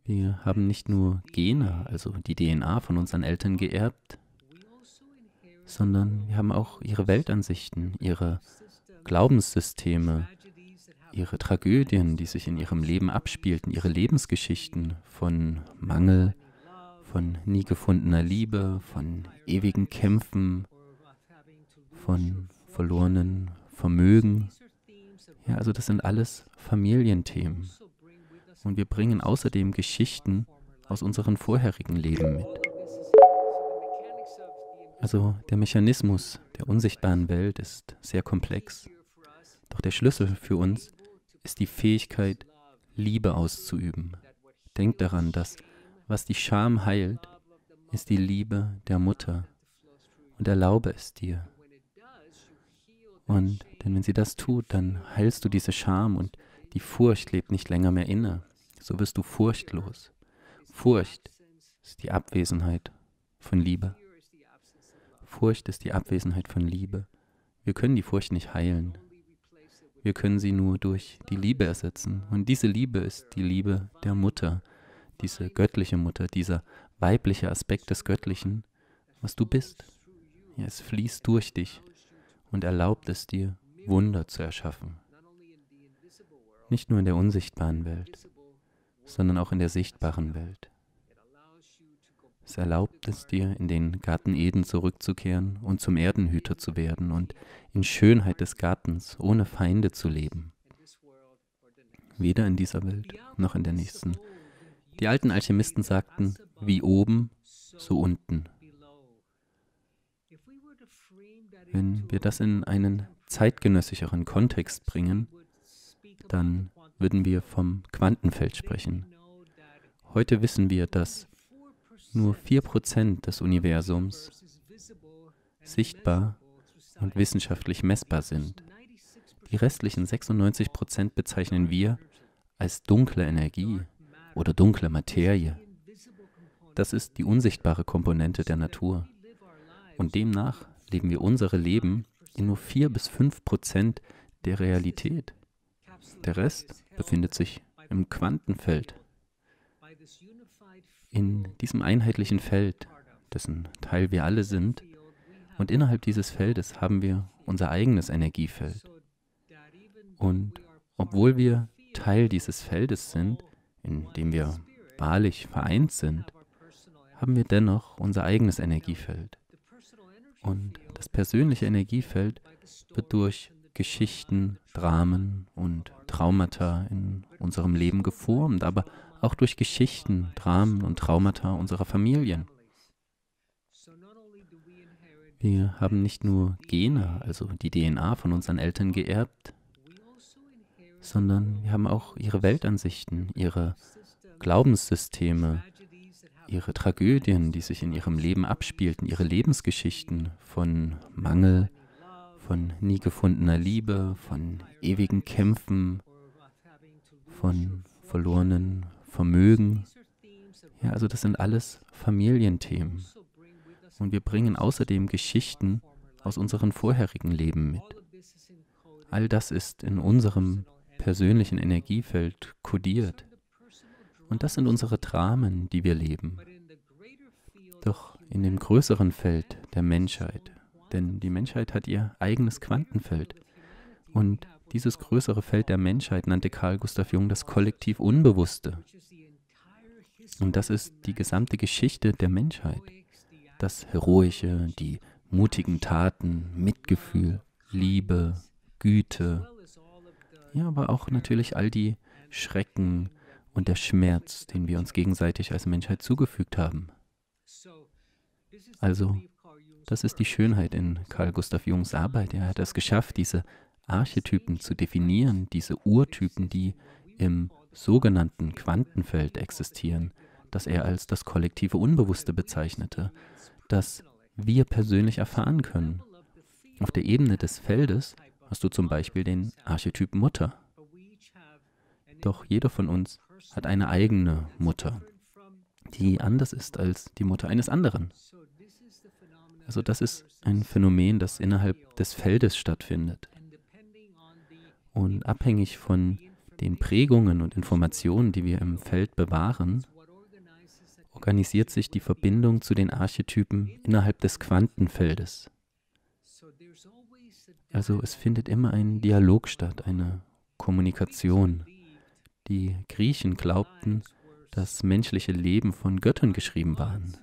Wir haben nicht nur Gene, also die DNA von unseren Eltern geerbt, sondern wir haben auch ihre Weltansichten, ihre Glaubenssysteme, ihre Tragödien, die sich in ihrem Leben abspielten, ihre Lebensgeschichten von Mangel, von nie gefundener Liebe, von ewigen Kämpfen, von verlorenen Vermögen. Ja, also das sind alles Familienthemen. Und wir bringen außerdem Geschichten aus unseren vorherigen Leben mit. Also der Mechanismus der unsichtbaren Welt ist sehr komplex. Doch der Schlüssel für uns ist die Fähigkeit, Liebe auszuüben. Denk daran, dass was die Scham heilt, ist die Liebe der Mutter. Und erlaube es dir. Denn wenn sie das tut, dann heilst du diese Scham und die Furcht lebt nicht länger mehr inne. So wirst du furchtlos. Furcht ist die Abwesenheit von Liebe. Furcht ist die Abwesenheit von Liebe. Wir können die Furcht nicht heilen. Wir können sie nur durch die Liebe ersetzen. Und diese Liebe ist die Liebe der Mutter, diese göttliche Mutter, dieser weibliche Aspekt des Göttlichen, was du bist. Ja, es fließt durch dich und erlaubt es dir, Wunder zu erschaffen. Nicht nur in der unsichtbaren Welt, sondern auch in der sichtbaren Welt. Es erlaubt es dir, in den Garten Eden zurückzukehren und zum Erdenhüter zu werden und in Schönheit des Gartens ohne Feinde zu leben. Weder in dieser Welt noch in der nächsten. Die alten Alchemisten sagten, wie oben, so unten. Wenn wir das in einen zeitgenössischeren Kontext bringen, dann würden wir vom Quantenfeld sprechen. Heute wissen wir, dass nur 4% des Universums sichtbar und wissenschaftlich messbar sind. Die restlichen 96% bezeichnen wir als dunkle Energie oder dunkle Materie. Das ist die unsichtbare Komponente der Natur. Und demnach leben wir unsere Leben in nur 4-5% der Realität. Der Rest befindet sich im Quantenfeld. In diesem einheitlichen Feld, dessen Teil wir alle sind, und innerhalb dieses Feldes haben wir unser eigenes Energiefeld. Und obwohl wir Teil dieses Feldes sind, in dem wir wahrlich vereint sind, haben wir dennoch unser eigenes Energiefeld. Und das persönliche Energiefeld wird durch Geschichten, Dramen und Traumata in unserem Leben geformt, aber auch durch Geschichten, Dramen und Traumata unserer Familien. Wir haben nicht nur Gene, also die DNA von unseren Eltern geerbt, sondern wir haben auch ihre Weltansichten, ihre Glaubenssysteme, ihre Tragödien, die sich in ihrem Leben abspielten, ihre Lebensgeschichten von Mangel, von nie gefundener Liebe, von ewigen Kämpfen, von verlorenen Vermögen. Ja, also das sind alles Familienthemen. Und wir bringen außerdem Geschichten aus unseren vorherigen Leben mit. All das ist in unserem persönlichen Energiefeld kodiert. Und das sind unsere Dramen, die wir leben. Doch in dem größeren Feld der Menschheit, denn die Menschheit hat ihr eigenes Quantenfeld. Und dieses größere Feld der Menschheit nannte Carl Gustav Jung das Kollektiv Unbewusste. Und das ist die gesamte Geschichte der Menschheit. Das Heroische, die mutigen Taten, Mitgefühl, Liebe, Güte. Ja, aber auch natürlich all die Schrecken und der Schmerz, den wir uns gegenseitig als Menschheit zugefügt haben. Also, das ist die Schönheit in Carl Gustav Jungs Arbeit. Er hat es geschafft, diese Archetypen zu definieren, diese Urtypen, die im sogenannten Quantenfeld existieren, das er als das kollektive Unbewusste bezeichnete, das wir persönlich erfahren können. Auf der Ebene des Feldes hast du zum Beispiel den Archetyp Mutter. Doch jeder von uns hat eine eigene Mutter, die anders ist als die Mutter eines anderen. Also das ist ein Phänomen, das innerhalb des Feldes stattfindet. Und abhängig von den Prägungen und Informationen, die wir im Feld bewahren, organisiert sich die Verbindung zu den Archetypen innerhalb des Quantenfeldes. Also es findet immer ein Dialog statt, eine Kommunikation. Die Griechen glaubten, dass menschliche Leben von Göttern geschrieben waren.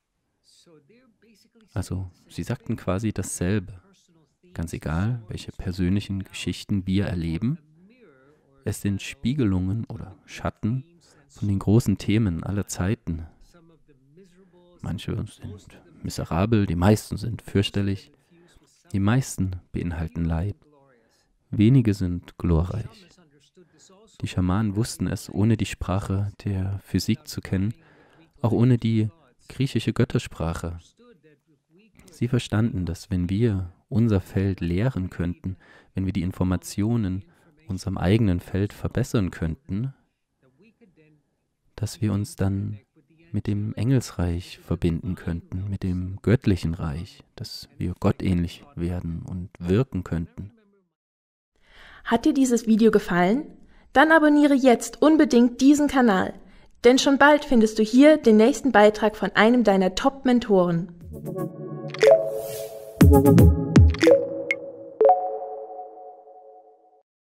Also sie sagten quasi dasselbe. Ganz egal, welche persönlichen Geschichten wir erleben, es sind Spiegelungen oder Schatten von den großen Themen aller Zeiten. Manche sind miserabel, die meisten sind fürchterlich, die meisten beinhalten Leid, wenige sind glorreich. Die Schamanen wussten es, ohne die Sprache der Physik zu kennen, auch ohne die griechische Göttersprache. Sie verstanden, dass wenn wir unser Feld lehren könnten, wenn wir die Informationen unserem eigenen Feld verbessern könnten, dass wir uns dann mit dem Engelsreich verbinden könnten, mit dem göttlichen Reich, dass wir gottähnlich werden und wirken könnten. Hat dir dieses Video gefallen? Dann abonniere jetzt unbedingt diesen Kanal, denn schon bald findest du hier den nächsten Beitrag von einem deiner Top-Mentoren.